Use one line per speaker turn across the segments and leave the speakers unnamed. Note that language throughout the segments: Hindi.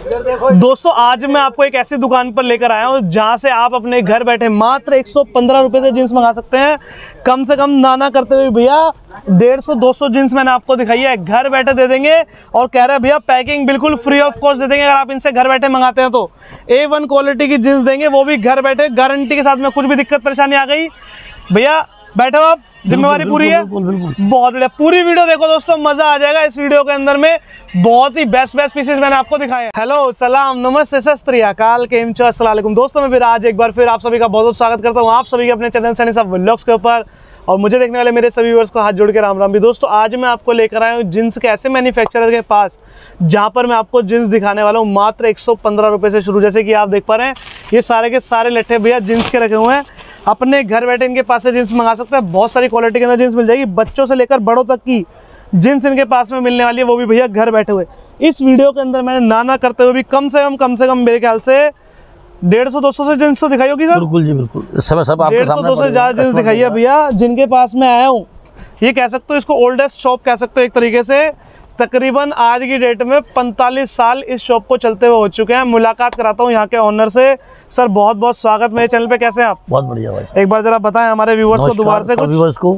दोस्तों आज मैं आपको एक ऐसी दुकान पर लेकर आया हूँ जहाँ से आप अपने घर बैठे मात्र 115 रुपये से जींस मंगा सकते हैं। कम से कम नाना करते हुए भैया 150-200 जींस मैंने आपको दिखाई है, घर बैठे दे देंगे। और कह रहे हैं भैया पैकिंग बिल्कुल फ्री ऑफ कॉस्ट दे देंगे अगर आप इनसे घर बैठे मंगाते हैं तो। A1 क्वालिटी की जींस देंगे, वो भी घर बैठे गारंटी के साथ में। कुछ भी दिक्कत परेशानी आ गई भैया बैठो आप, जिम्मेवारी पूरी है। बहुत बढ़िया, पूरी वीडियो देखो दोस्तों, मजा आ जाएगा इस वीडियो के अंदर में। बहुत ही बेस्ट पीसेस मैंने आपको दिखाए हैं। हेलो सलाम नमस्ते सत श्री अकाल, केम छो, अस्सलाम वालेकुम दोस्तों। मैं फिर आज एक बार फिर आप सभी का बहुत बहुत स्वागत करता हूँ आप सभी के अपने चैनल सनी साहब व्लॉग्स के ऊपर। और मुझे देखने वाले मेरे सभी व्यूअर्स को हाथ जोड़ के राम राम भी। दोस्तों आज मैं आपको लेकर आया हूँ जींस के ऐसे मैन्युफैक्चरर के पास जहाँ पर मैं आपको जींस दिखाने वाला हूँ मात्र 115 रुपये से शुरू। जैसे कि आप देख पा रहे हैं ये सारे के सारे लट्ठे भैया जींस के रखे हुए हैं। अपने घर बैठे इनके पास से जींस मंगा सकते हैं। बहुत सारी क्वालिटी के अंदर जींस मिल जाएगी, बच्चों से लेकर बड़ों तक की जींस इनके पास में मिलने वाली है, वो भी भैया घर बैठे हुए। इस वीडियो के अंदर मैंने नाना करते हुए भी कम से कम मेरे ख्याल से 150-200 से जींस तो दिखाई होगी सर। बिल्कुल जी बिल्कुल, सब आपके सामने 150-200 से ज़्यादा जींस दिखाई है भैया जिनके पास मैं आया हूँ। ये कह सकते हो इसको ओल्डेस्ट शॉप कह सकते हो एक तरीके से। तकरीबन आज की डेट में 45 साल इस शॉप को चलते हुए हो चुके हैं। मुलाकात कराता हूँ यहाँ के ऑनर से। सर बहुत बहुत स्वागत मेरे चैनल पे, कैसे हैं आप?
बहुत बढ़िया भाई।
एक बार जरा बताएं हमारे व्यूअर्स को दोबारा से
व्यूअर्स को।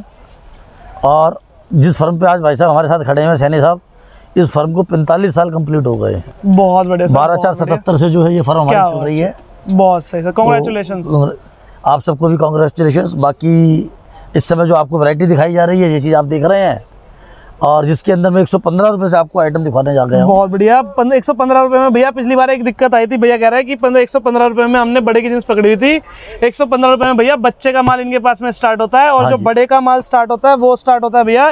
और जिस फर्म पे आज भाई साहब हमारे साथ खड़े हैं सैनी साहब, इस फर्म को 45 साल कंप्लीट हो गए हैं।
बहुत बढ़िया।
12/4/77 से जो है ये फर्म हमारी चल रही है।
बहुत सही सर, कांग्रेचुलेशंस।
आप सबको भी कांग्रेचुलेशंस। बाकी इस समय जो आपको वैरायटी दिखाई जा रही है ये चीज़ आप देख रहे हैं, और जिसके अंदर में 115 रुपये से आपको आइटम दिखाने जा गए हैं।
बहुत बढ़िया। 115 रुपये में भैया पिछली बार एक दिक्कत आई थी, भैया कह रहा है कि 115 रुपये में हमने बड़े की जींस पकड़ी हुई थी। 115 रुपये में भैया बच्चे का माल इनके पास में स्टार्ट होता है, और जो बड़े का माल स्टार्ट होता है वो स्टार्ट होता है भैया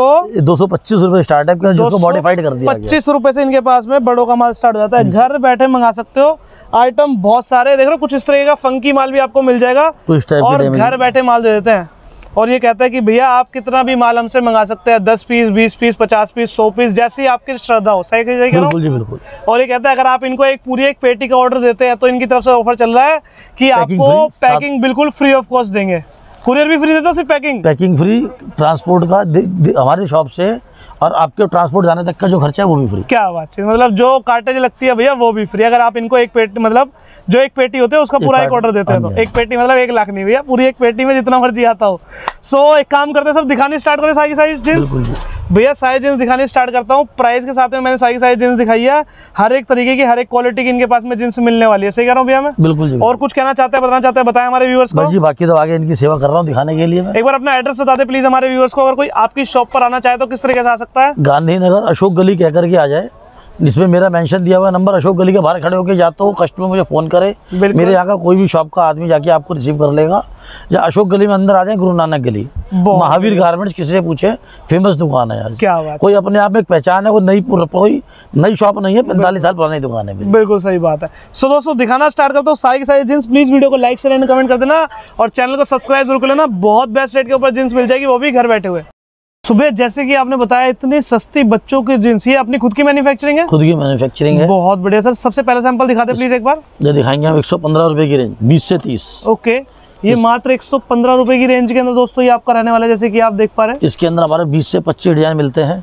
225 रुपये स्टार्ट है, जिसको मॉडिफाइड कर दिया
25 रुपये से इनके पास में बड़ों का माल स्टार्ट हो जाता है। घर बैठे मंगा सकते हो, आइटम बहुत सारे देख रहे हो। कुछ इस तरह का फंकी माल भी आपको मिल जाएगा और घर बैठे माल दे देते हैं। और ये कहता है कि भैया आप कितना भी माल हमसे मंगा सकते हैं, 10 पीस 20 पीस 50 पीस 100 पीस, जैसी आपकी श्रद्धा हो। सही
बिल्कुल जी बिल्कुल।
और ये कहता है अगर आप इनको एक पूरी एक पेटी का ऑर्डर देते हैं तो इनकी तरफ से ऑफर चल रहा है कि आपको पैकिंग बिल्कुल फ्री ऑफ कॉस्ट देंगे। कुरियर भी फ्री देता है, सिर्फ पैकिंग फ्री,
ट्रांसपोर्ट का हमारी शॉप से, और आपके ट्रांसपोर्ट जाने तक का जो खर्चा है वो भी फ्री।
क्या बात है, मतलब जो कार्टेज लगती है भैया वो भी फ्री। अगर आप इनको एक पेटी मतलब जो एक पेटी होते है उसका पूरा एक ऑर्डर देते हैं तो एक पेटी मतलब 1 लाख नहीं भैया, पूरी एक पेटी में जितना मर्जी आता हो। सो एक काम करते हैं सब दिखाने स्टार्ट करें सारी जींस। भैया सारी जींस दिखाने स्टार्ट करता हूँ। प्राइस के साथ में मैंने सारी जींस दिखाई है। हर एक तरीके की हर एक क्वालिटी की इनके पास में जींस मिलने वाली है। सही कह रहा हूँ भैया मैं?
बिल्कुल जी।
और कुछ कहना चाहते हैं, बताना चाहते हैं, बताएं हमारे व्यूअर्स को।
जी बाकी तो आगे इनकी सेवा कर रहा हूँ दिखाने के लिए।
एक बार अपना एड्रेस बता दे प्लीज हमारे व्यूअर्स को। अगर कोई आपकी शॉप पर आना चाहे तो किस तरीके से आ सकता है?
गांधीनगर अशोक गली कह करके आ जाए, जिसमें मेरा मेंशन दिया हुआ है नंबर। अशोक गली के बाहर खड़े होकर जाता हूँ, कस्टमर मुझे फ़ोन करे, मेरे यहाँ का कोई भी शॉप का आदमी जाके आपको रिसीव कर लेगा। या अशोक गली में अंदर आ जाए, गुरु नानक गली, महावीर गारमेंट्स, किसी से पूछे, फेमस दुकान है यार।
क्या बात,
कोई अपने आप में एक पहचान है, कोई नई शॉप नहीं है, 45 साल पुरानी दुकान है।
बिल्कुल सही बात है। सो दोस्तों दिखाना स्टार्ट करता हूँ सारी की सारी जींस। प्लीज वीडियो को लाइक शेयर एंड कमेंट कर देना, और चैनल को सब्सक्राइब जरूर कर लेना। बहुत बेस्ट रेट के ऊपर जींस मिल जाएगी, वो भी घर बैठे हुए। सुबह जैसे कि आपने बताया इतनी सस्ती बच्चों की जींस, ये अपनी खुद की मैन्युफैक्चरिंग है?
खुद की मैन्युफैक्चरिंग है।
बहुत बढ़िया सर। सबसे पहले सैंपल दिखा दे प्लीज एक बार।
ये दिखाएंगे हम 115 रुपए की रेंज, 20 से 30।
ओके, ये मात्र 115 रुपए की रेंज के अंदर दोस्तों ये आपका रहने वाला है, जैसे कि आप देख पा रहे हैं।
इसके अंदर हमारे 20 से 25 डिजाइन मिलते हैं।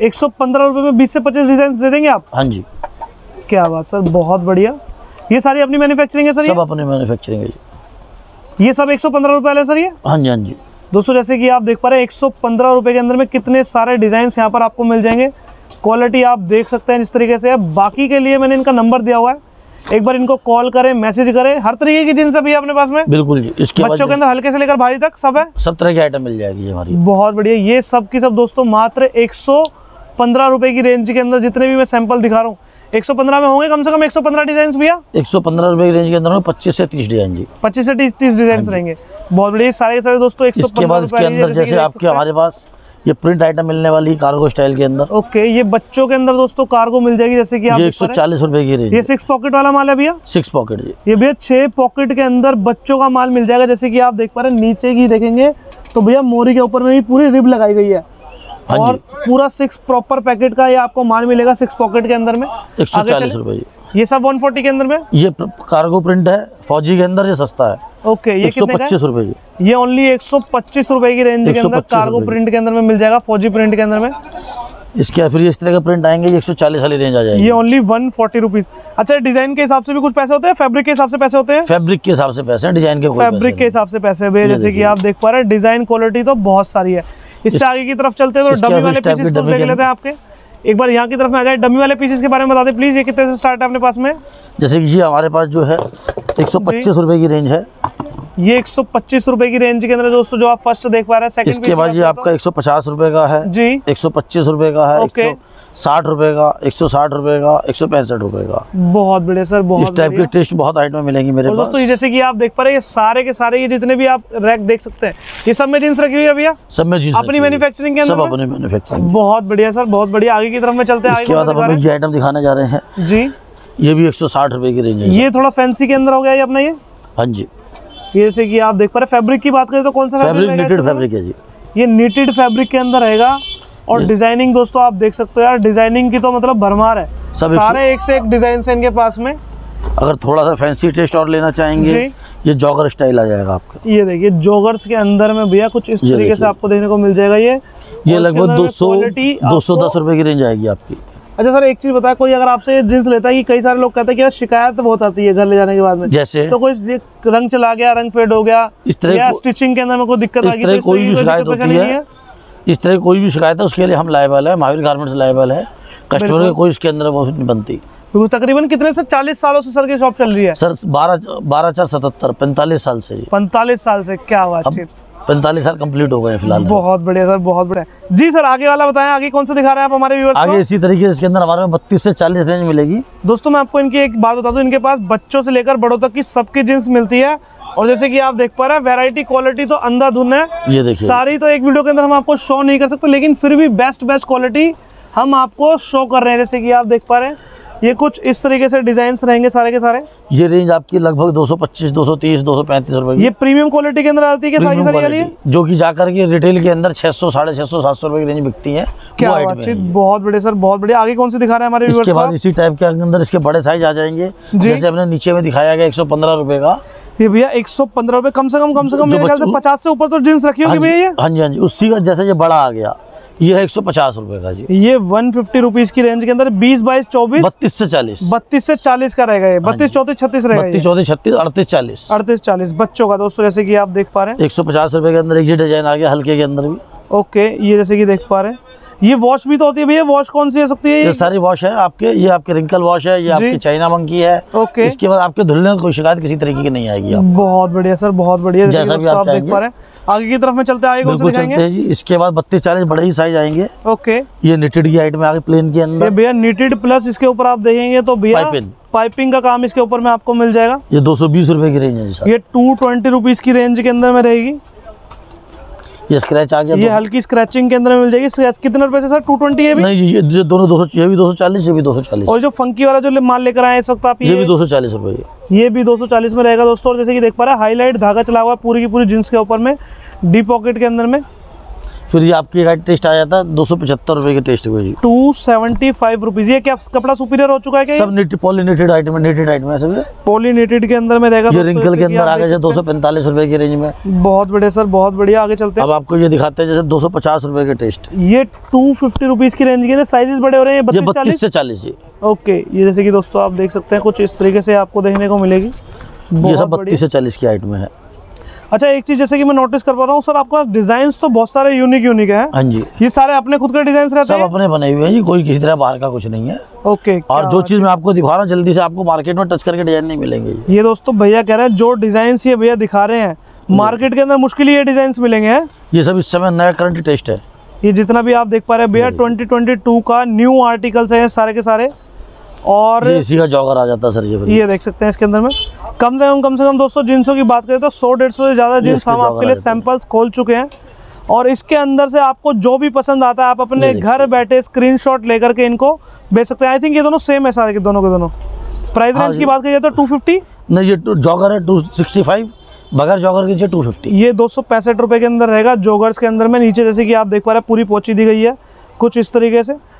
115 रुपए में 20 से 25 डिजाइन दे देंगे आप?
हाँ जी।
क्या बात सर, बहुत बढ़िया। ये सारी अपनी मैन्युफैक्चरिंग है सर?
सब अपनी मैन्युफैक्चरिंग है।
ये सब 115 रुपए वाले सर? ये
हाँ जी हाँ जी
दोस्तों, जैसे कि आप देख पा रहे हैं 115 रुपए के अंदर में कितने सारे डिजाइन यहाँ पर आपको मिल जाएंगे। क्वालिटी आप देख सकते हैं इस तरीके से। बाकी के लिए मैंने इनका नंबर दिया हुआ है, एक बार इनको कॉल करें, मैसेज करें। हर तरीके की जींस अभी अपने पास में?
बिल्कुल जी। इसके
बच्चों के अंदर हल्के से लेकर भारी तक सब है,
सब तरह की आइटम मिल जाएगी हमारी।
बहुत बढ़िया। ये सब की सब दोस्तों मात्र 115 रुपए की रेंज के अंदर जितने भी मैं सैंपल दिखा रहा हूँ 115 में होंगे कम से कम 115 डिजाइन भैया।
115 रुपए की रेंज के अंदर 25 से 30 डिजाइन जी।
25 से 30 डिजाइन रहेंगे। बहुत बढ़िया। सारे दोस्तों 115 रुपए
के अंदर जैसे आपके हमारे पास ये प्रिंट आइटम मिलने वाली कार्गो स्टाइल के अंदर।
ओके, ये बच्चों के अंदर दोस्तों कार्गो मिल जाएगी, जैसे कि आप
140 रुपए की रेंज।
ये 6 पॉकेट वाला माल है भैया?
6 पॉकेट जी।
ये भैया 6 पॉकेट के अंदर बच्चों का माल मिल जाएगा, जैसे कि आप देख पा रहे हैं। नीचे की देखेंगे तो भैया मोरी के ऊपर में भी पूरी रिब लगाई गई है, और पूरा 6 प्रॉपर पैकेट का ये आपको माल मिलेगा 6 पॉकेट के अंदर में।
140 रुपए।
ये सब 140 के अंदर में।
ये कार्गो प्रिंट है, फौजी के अंदर ये सस्ता है।
ओके, ये
125 रुपए।
ये ओनली 125 रुपए की रेंज के अंदर कार्गो प्रिंट के अंदर में मिल जाएगा, फौजी प्रिंट के अंदर में।
इसके फिर इस तरह का प्रिंट आएंगे, ये 140 वाली रेंज आ जाएगी।
ये ओनली 140 रुपीज। अच्छा, डिजाइन के हिसाब से भी कुछ पैसे होते हैं, फैब्रिक के हिसाब से पैसे होते हैं?
फैब्रिक के हिसाब से पैसे हैं, डिजाइन के कोई
फैब्रिक के हिसाब से पैसे भैया, जैसे कि आप देख पा रहे हैं। डिजाइन क्वालिटी तो बहुत सारी है। इससे आगे की तरफ चलते हैं तो डमी वाले पीसेस को देख लेते हैं आपके। एक बार यहाँ की तरफ में आ जाए, डमी वाले पीसेस के बारे में बता दें प्लीज, ये कितने से स्टार्ट है अपने पास में?
जैसे कि ये हमारे पास जो है 125 रुपए की रेंज है।
ये 125 रुपए की रेंज के अंदर दोस्तों जो आप फर्स्ट देख पा रहे हैं। सेकंड
इसके बाद ये आपका 150 रुपए का है
जी,
125 रुपए का है, 160 रुपए का, 160 रुपए का, 165 रुपए का।
बहुत बढ़िया सर, बहुत
इस टाइप के टेस्ट बहुत आइटम मिलेंगे मेरे पास।
दोस्तों जैसे कि आप देख पा रहे हैं, ये सारे के सारे ये जितने भी आप रैक देख सकते हैं, ये सब में जींस रखी हुई है भैया?
सब में जींस
अपनी मैन्युफैक्चरिंग के अंदर?
सब अपनी मैन्युफैक्चरिंग।
बहुत बढ़िया सर, बहुत बढ़िया। आगे की तरफ में चलते हैं।
इसके बाद हम जो आइटम दिखाने जा रहे हैं
जी,
ये भी 160 रुपए की रेंज है।
ये थोड़ा फैंसी के अंदर हो गया ये अपना। ये
हाँ जी,
ये जैसे कि आप देख पा रहे हैं। फैब्रिक की बात करें तो कौन सा
फैब्रिक? नीटेड फैब्रिक है जी।
ये नीटेड फैब्रिक के अंदर रहेगा। और डिजाइनिंग दोस्तों आप देख सकते हो यार, डिजाइनिंग की तो मतलब भरमार है। सारे एक से एक डिजाइन से इनके पास में।
अगर थोड़ा सा फैंसी टेस्ट और लेना चाहेंगे, ये जॉगर स्टाइल आ जाएगा आपका।
ये देखिए जॉगर्स के अंदर में भैया कुछ इस तरीके से आपको देखने को मिल जाएगा। ये
लगभग 210 रुपए की रेंज आएगी आपकी।
अच्छा सर, एक चीज बताया, कोई अगर आपसे जींस लेता है कि कई सारे लोग कहते हैं कि यार शिकायत बहुत आती है घर ले जाने के बाद में,
जैसे
तो कोई रंग चला गया, रंग फेड हो गया, इस तरह स्टिचिंग के अंदर में कोई दिक्कत आ गई,
कोई भी शिकायत होती है, इस तरह कोई भी शिकायत है उसके लिए हम लायबल है, महावीर गारमेंट्स लायबल है। कस्टमर को कोई इसके अंदर वो नहीं बनती।
तकरीबन कितने से 40 सालों से सर की शॉप चल रही है?
सर 12/4/77 45 साल से।
45 साल से, क्या बात है।
45 साल कंप्लीट हो गए फिलहाल।
बहुत बढ़िया सर, बहुत बढ़िया जी। सर आगे वाला बताएं, आगे कौन सा दिखा रहे हैं आप हमारे व्यूअर्स को?
आगे इसी तरीके से इसके अंदर हमारे 32 से 40 रेंज मिलेगी।
दोस्तों मैं आपको इनकी एक बात बता दूं, इनके पास बच्चों से लेकर बड़ों तक की सबकी जींस मिलती है। और जैसे कि आप देख पा रहे हैं, वैरायटी क्वालिटी तो अंधाधुन है।
ये देखिए,
सारी तो एक वीडियो के अंदर हम आपको शो नहीं कर सकते, लेकिन फिर भी बेस्ट क्वालिटी हम आपको शो कर रहे हैं। जैसे कि आप देख पा रहे हैं, ये कुछ इस तरीके से डिजाइन रहेंगे सारे के सारे।
ये रेंज आपकी लगभग 225, 230, 235 रुपए।
ये प्रीमियम क्वालिटी के अंदर आती है सारी,
जो कि जाकर के रिटेल के अंदर 600, 650, 700 रुपए की रेंज बिकती है।
क्या बातचीत, बहुत बढ़िया सर, बहुत बढ़िया। आगे कौन सी दिखा रहे हैं हमारे व्यूअर्स को?
इसके बाद इसी टाइप के अंदर इसके बड़े साइज आ जाएंगे। जैसे हमने नीचे में दिखाया गया 115 रुपए का।
ये भैया 115 रुपए, कम से कम मेरे ख्याल से 50 से ऊपर तो जींस रखी होगी भैया।
हाँ जी, हाँ जी, उसी का जैसे ये बड़ा आ गया, ये है 150 रुपए का जी।
ये 150 रुपीज की रेंज के अंदर 20, 22, 24,
32 से 40,
32 से 40 का रहेगा। ये 32, 34, 36 रहेगा।
32, 34, 36, 38, 40,
38, 40 बच्चों का। दोस्तों जैसे कि आप देख पा रहे हैं,
150 रुपए के अंदर एक डिजाइन आ गया हल्के के अंदर भी।
ओके, ये जैसे कि देख पा रहे हैं, ये वॉश भी तो होती है भैया। वॉश कौन सी हो सकती है?
ये सारी वॉश है आपके। ये आपके रिंकल वॉश है, ये आपकी चाइना मंकी है।
ओके,
इसके बाद आपके धुलने में कोई शिकायत किसी तरीके की नहीं आएगी।
बहुत बढ़िया सर, बहुत बढ़िया।
जैसा भी आप
देख पा रहे हैं, आगे की तरफ में चलते हैं। आगे कौन सा दिखाएंगे
जी? इसके बाद 32, 40 बड़े ही साइज आएंगे।
ओके,
ये निटेड की आइटम आगे प्लेन के अंदर।
भैया निटेड प्लस इसके ऊपर आप देखेंगे तो भैया पाइपिंग का काम इसके ऊपर में आपको मिल जाएगा।
ये 220 रुपए की रेंज है सर।
ये 220 रुपीज की रेंज के अंदर में रहेगी।
ये स्क्रैच आ गया,
ये हल्की स्क्रैचिंग के अंदर मिल जाएगी। स्क्रैच कितने रुपए से सर? 220 है भी?
नहीं, ये दोनों 200, ये भी 240, ये भी 240।
और जो फंकी वाला जो माल लेकर आए इस वक्त आप,
ये भी 240 रुपए।
ये भी 240 में रहेगा दोस्तों। और जैसे कि देख पा रहे हैं, हाईलाइट धागा चला हुआ है पूरी की पूरी जींस के ऊपर में, डीप पॉकेट के अंदर में।
फिर ये आपकी टेस्ट आ जाता है 275 रुपए के टेस्ट को जी।
275 रुपीज। ये क्या कपड़ा सुपीरियर हो चुका है क्या?
सब पॉलीनेटेड आइटम है, नेटेड आइटम है सब।
पॉलीनेटेड के अंदर में रहेगा।
ये रिंकल के अंदर आ गया 245 रुपए की रेंज में।
बहुत बढ़िया सर, बहुत बढ़िया। आगे चलते हैं।
अब आपको ये दिखाते हैं जैसे 250 रुपए के टेस्ट।
ये 250 रुपीज की रेंज के साइजेस बड़े हो रहे हैं।
32 से 40 जी।
ओके, ये जैसे कि दोस्तों आप देख सकते हैं, कुछ इस तरीके से आपको देखने को मिलेगी।
ये सब 32 से 40 की आइटम है।
अच्छा, एक चीज जैसे कि मैं नोटिस कर पा रहा हूँ सर, आपका डिजाइन तो बहुत सारे यूनिक है।
हाँ जी,
ये सारे अपने खुद के डिजाइन रहते हैं?
सब अपने बने हुए हैं जी, कोई किसी तरह बाहर का कुछ नहीं है।
ओके,
और जो चीज मैं आपको दिखा रहा हूँ जल्दी से आपको मार्केट में टच करके डिजाइन नहीं मिलेंगे।
ये दोस्तों भैया कह रहे हैं जो डिजाइन ये भैया दिखा रहे हैं, मार्केट के अंदर मुश्किल ही ये डिजाइन मिलेंगे।
ये सब इस समय नया करंट टेस्ट है।
ये जितना भी आप देख पा रहे हैं भैया 2022 का न्यू आर्टिकल्स है सारे के सारे। और
इसी का जॉगर आ जाता है सर।
ये देख सकते हैं इसके अंदर में कम से कम दोस्तों जींसों की बात करें तो 100-150 से ज़्यादा जींस हम आपके लिए सैंपल्स खोल चुके हैं। और इसके अंदर से आपको जो भी पसंद आता है आप अपने घर बैठे स्क्रीनशॉट लेकर के इनको बेच सकते हैं। आई थिंक ये दोनों सेम है सारे के दोनों के दोनों। प्राइस रेंज की बात करिए तो 250
नहीं, ये जॉगर है 265, बगैर जॉगर के 250।
ये 265 रुपए के अंदर रहेगा जॉगर्स के अंदर में। नीचे जैसे कि आप देख पा रहे हैं पूरी पोची दी गई है कुछ इस तरीके से।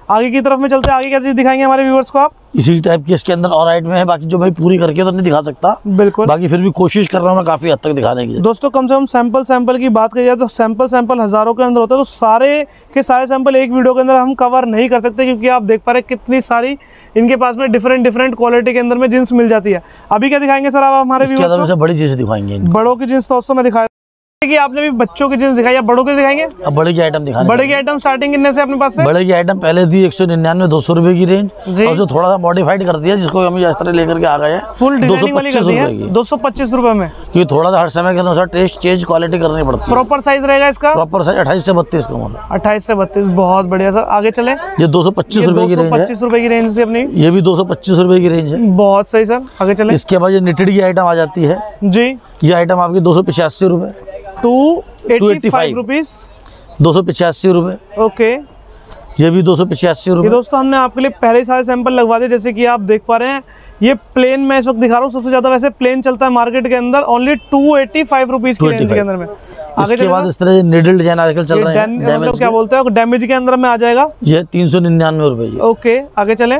आगे की तरफ में चलते हैं, आगे क्या चीज दिखाएंगे हमारे व्यूअर्स को आप?
इसी टाइप की इसके अंदर और आइटम है, बाकी जो भाई पूरी करके तो नहीं दिखा सकता,
बिल्कुल,
बाकी फिर भी कोशिश कर रहा हूँ मैं काफी हद तक दिखाने की।
दोस्तों कम से कम सैंपल की बात करी जाए तो सैंपल हजारों के अंदर होता है, तो सारे के सारे सैंपल एक वीडियो के अंदर हम कवर नहीं कर सकते, क्योंकि आप देख पा रहे कितनी सारी इनके पास में डिफरेंट क्वालिटी के अंदर में जींस मिल जाती है। अभी क्या दिखाएंगे सर आप हमारे व्यूअर्स को?
बड़ी चीजें दिखाएंगे,
बड़ों की जींस दोस्तों मैं दिखाया कि आपने भी बच्चों की जींस दिखाई, बड़ों की दिखाएंगे?
अब बड़े की आइटम दिखाने।
बड़े की आइटम स्टार्टिंग कितने से अपने पास से?
बड़े की आइटम पहले थी 199 200 रुपए की रेंज,
जी।
और थोड़ा सा मॉडिफाइड कर दिया, जिसको हम इस तरह लेकर के आ गए हैं
फुल डिजाइनिंग वाली कर दी है 225 रुपए में,
क्योंकि थोड़ा सा हर समय के अनुसार टेस्ट चेंज क्वालिटी करनी पड़ती है।
प्रॉपर साइज रहेगा इसका?
प्रॉपर साइज 28 से 32 का मॉडल।
28 से 32, बहुत बढ़िया सर। आगे चले,
ये 225 रुपए की रेंज है।
225 रुपए की रेंज थी अपनी,
ये भी 225 रुपए की रेंज है।
बहुत सही सर। आगे चले,
इसके बाद ये निटेड की आइटम आ जाती है
जी।
ये आइटम आपकी 285 रुपए,
285 रुपीज,
285 रुपए।
ओके,
ये भी 285
ये
रुपए।
दोस्तों हमने आपके लिए पहले ही सारे सैंपल लगवा दिए, जैसे कि आप देख पा रहे हैं। ये प्लेन मैं इस वक्त दिखा रहा हूँ, सबसे ज्यादा वैसे प्लेन चलता है मार्केट के अंदर, ओनली 285 रुपीज की रेंज के अंदर में। आगे
इसके बाद इस तरह निडल डिजाइन आजकल चल रहे हैं,
मतलब क्या बोलते हैं, डैमेज के अंदर में आ जाएगा।
ये 399 रुपए जी।
ओके, आगे चले,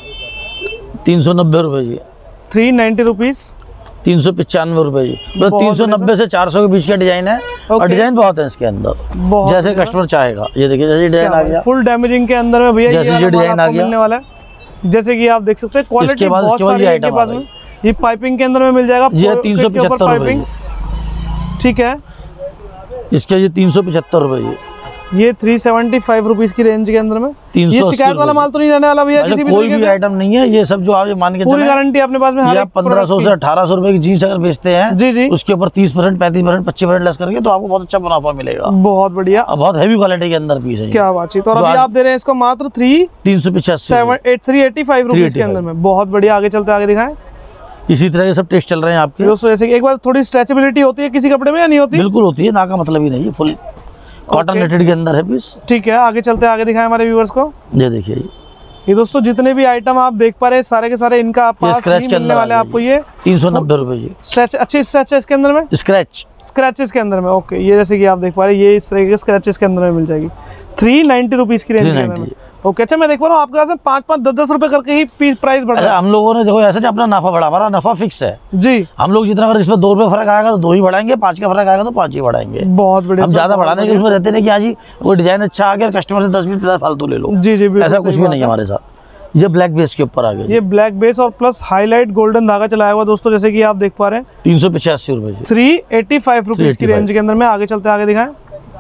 390 रुपए जी।
390 रुपीज,
395 रुपए जी। मतलब 390 से 400 के बीच का डिजाइन है, और डिजाइन बहुत है इसके अंदर, जैसे कस्टमर चाहेगा। ये देखिए जैसे डिजाइन आ गया,
फुल डैमेजिंग के अंदर में भैया,
जैसे ये डिजाइन आ गया
मिलने वाला है, जैसे कि आप देख सकते हैं। क्वालिटी बहुत सारी है इनके पास में। ये पाइपिंग के अंदर में मिल जाएगा,
ये 375 रुपए,
ठीक है।
इसके ये 375 रुपए जी।
ये 375 रुपीज की रेंज के अंदर में।
380
ये शिकायत वाला माल तो नहीं रहने वाला भैया? किसी भी
कोई भी आइटम नहीं है, ये सब जो आप मान के
पूरी गारंटी अपने पास में।
ये आप 1500 से 1800 रुपए की जीन्स अगर बेचते हैं,
जी जी,
उसके ऊपर 30%, 35%, 25% लेस करके, तो आपको बहुत अच्छा मुनाफा मिलेगा।
बहुत बढ़िया,
बहुत हैवी क्वालिटी के अंदर पीस है।
क्या बात है। तो अभी आप दे रहे हैं इसको मात्र 385 रुपीज के अंदर में। बहुत बढ़िया, आगे चलते, आगे दिखाएं।
इसी तरह के सब टेस्ट चल रहे हैं आपके
दोस्तों। जैसे कि एक बार थोड़ी स्ट्रेचेबिलिटी होती है किसी कपड़े में या नहीं होती?
बिल्कुल होती है, ना का मतलब ही नहीं है, फुल कॉटन नेटेड के अंदर है पीस।
ठीक है, आगे चलते, आगे दिखाएं हमारे व्यूअर्स को।
ये देखिए,
ये दोस्तों जितने भी आइटम आप देख पा रहे हैं, सारे के सारे इनका पास
स्क्रैच के अंदर
वाले आपको। ये
390 रुपए जी।
स्ट्रेच, अच्छी स्ट्रेच है इसके अंदर में, स्क्रैचेस के अंदर में। ओके, ये जैसे कि आप देख पा रहे हैं, ये इस तरह के स्क्रैचेस के अंदर में मिल जाएगी 390 रुपीज की रेंज के अंदर में। ओके, अच्छा मैं देख पा रहा हूँ आपके पास 5-5, 10-10 रुपए करके ही प्राइस बढ़ रहा है।
हम लोगों ने देखो ऐसे नहीं, अपना नफा बढ़ा, हमारा नफा फिक्स है
जी।
हम लोग जितना अगर इसमें 2 रुपए फर्क आएगा तो 2 ही बढ़ाएंगे, 5 का फर्क आएगा तो 5 ही बढ़ाएंगे।
बहुत बढ़िया,
हम ज्यादा बढ़ाने के उसमें रहते नहीं कि हाँ जी कोई डिजाइन अच्छा आ गया, कस्टमर से 10-20% फालतू ले लो।
जी जी,
ऐसा कुछ भी नहीं है हमारे साथ। ये ब्लैक बेस के ऊपर आ गया,
ये ब्लैक बेस और प्लस हाईलाइट गोल्डन धागा चलाया हुआ दोस्तों, जैसे कि आप देख पा रहे हैं।
385 रुपए,
385 रुपीज की रेंज के अंदर में। आगे चलते, आगे दिखाएं।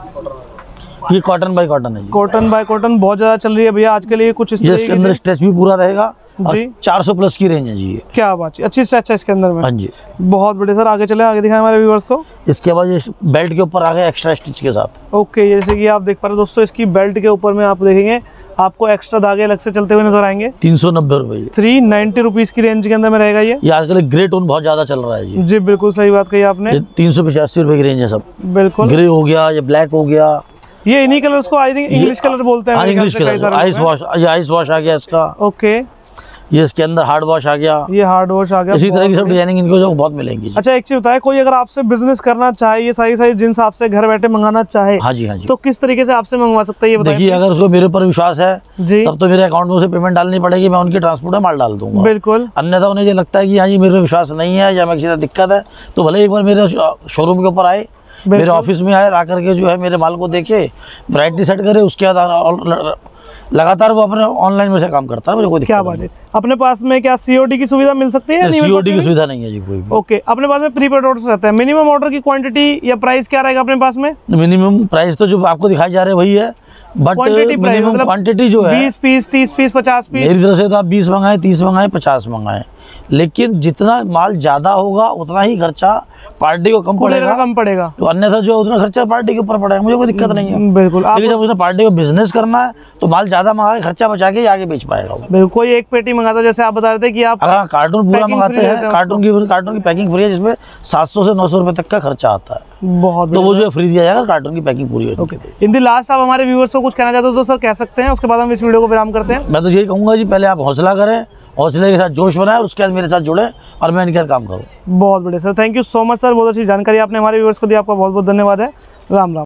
ये कॉटन बाय कॉटन है जी।
कॉटन बाय कॉटन बहुत ज्यादा चल रही है भैया आज के लिए। कुछ इस
इसके अंदर स्ट्रेच भी पूरा रहेगा
जी।
400 प्लस की रेंज है जी। ये
क्या बात है, अच्छी स्ट्रेच है इसके अंदर में।
हाँ जी,
बहुत बढ़िया सर। आगे चले, आगे दिखाएं हमारे व्यूअर्स को।
इसके बाद ये बेल्ट के ऊपर आ गया एक्स्ट्रा स्टिच के साथ।
ओके, जैसे कि आप देख पा रहे हैं दोस्तों, इसकी बेल्ट के ऊपर में आप देखेंगे आपको एक्स्ट्रा धागे अलग से चलते हुए नजर आएंगे।
390 रुपए,
390 रुपीज की रेंज के अंदर में रहेगा ये।
आजकल ग्रे टोन बहुत ज्यादा चल रहा है जी।
जी बिल्कुल सही बात कही आपने।
385 रुपए की रेंज है सब।
बिल्कुल,
ग्रे हो गया, ये ब्लैक हो गया,
ये इन्हीं कलर्स को आई थिंक इंग्लिश कलर बोलते हैं।
इंग्लिश कलर, आइस वॉश, ये आइस वॉश आ गया इसका।
ओके,
ये इसके अंदर हार्ड वॉश आ गया,
ये हार्ड वॉश आ गया।
इसी तरह की सब डिजाइनिंग इनको जो बहुत मिलेंगी।
अच्छा एक चीज बताए, कोई अगर आपसे बिजनेस करना चाहे, ये सारी जींस आपसे घर बैठे मंगाना चाहे,
हाँ जी हाँ जी,
तो किस तरीके से आपसे मंगवा सकता है ये बताइए।
देखिए अगर उसको मेरे ऊपर विश्वास है
जी,
तब तो मेरे अकाउंट में उसे पेमेंट डालनी पड़ेगी, मैं उनके ट्रांसपोर्ट में माल डाल दूंगा।
बिल्कुल,
अन्यथा उन्हें ये लगता है कि हाँ जी मेरे पे विश्वास नहीं है या मैं किसी दिक्कत है, तो भले एक बार मेरे शोरूम के ऊपर आए, मेरे ऑफिस में आए, आकर के जो है मेरे माल को देखे, वैरायटी सेट करे, उसके बाद लगातार वो अपने ऑनलाइन में से काम करता है, मुझे कोई
क्या बात है। अपने पास में क्या सीओडी की सुविधा मिल सकती है?
सीओडी की सुविधा नहीं है जी कोई भी।
ओके, अपने पास में प्रीपेड ऑर्डर रहता है। मिनिमम ऑर्डर की क्वांटिटी या प्राइस क्या रहेगा अपने पास में?
मिनिमम प्राइस तो जो आपको दिखाई जा रहे वही है, बट मिनिमम क्वांटिटी जो है
20 पीस, 30 पीस, 50 पीस।
मेरी तरफ से तो आप 20 मंगाए, 30 मंगाए, 50 मंगाए, लेकिन जितना माल ज्यादा होगा उतना ही खर्चा पार्टी को कम पड़ेगा, तो अन्यथा जो उतना खर्चा पार्टी के ऊपर पड़ेगा, मुझे कोई दिक्कत नहीं है।
बिल्कुल,
लेकिन जब उसने पार्टी को बिजनेस करना है तो माल ज्यादा मंगा के खर्चा बचा के आगे बेच पाएगा।
बिल्कुल, कोई एक पेटी मंगाता, जैसे आप बता रहे थे कि आप
अगर कार्टून पूरा मंगाते हैं, कार्टून की पैकिंग फ्री है, जिसमें 700 से 900 रुपए तक का खर्चा आता है,
बहुत,
तो वो जो है फ्री दिया जाएगा, कार्टून की पैकिंग पूरी होगी।
इन दी लास्ट आप हमारे व्यूअर्स को कुछ कहना चाहते हो तो सर कह सकते हैं, उसके बाद हम इस वीडियो को विराम करते हैं।
मैं तो यही कहूँगा जी, पहले आप हौसला करें, हौसले के साथ जोश बनाए, उसके बाद मेरे साथ जुड़े और मैं इनके साथ काम करूँ।
बहुत बढ़िया sir, thank you so much sir, बहुत अच्छी जानकारी आपने हमारे व्यूअर्स को दी, आपका बहुत बहुत धन्यवाद है। राम राम।